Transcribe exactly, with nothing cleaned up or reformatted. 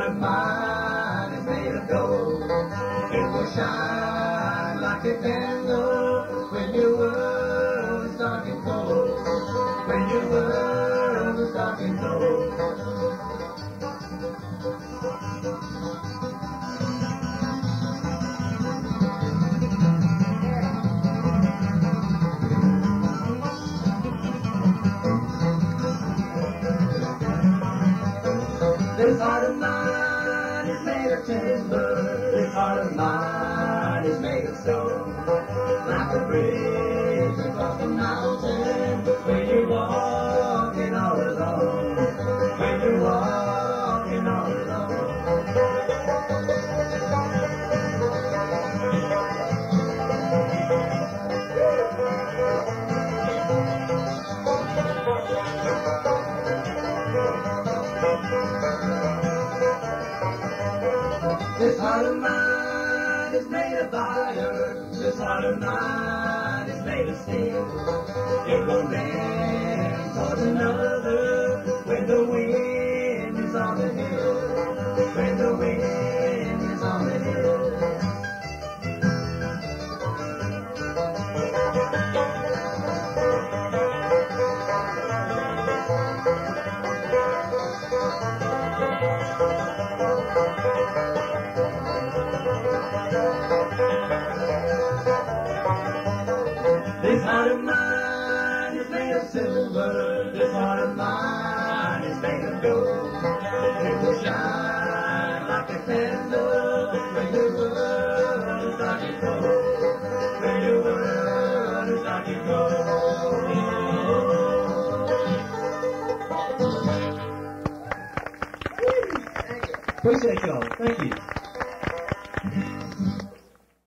of mine is made of gold. It will shine like a candle when your world is dark and cold. When your world is dark and cold. This heart of mine is made of timber. This heart of mine is made of stone. Like a bridge across the mountain. When you're walking all alone. When you're walking all alone. This heart of mine is made of iron. This heart of mine is made of steel. It will bend towards another when the wind is on the hill. When the wind is on the hill. This heart of mine is made of silver. This heart of mine is made of gold. It will shine like a candle when your world is dark and cold. When your world is dark and cold. Appreciate y'all. Thank you.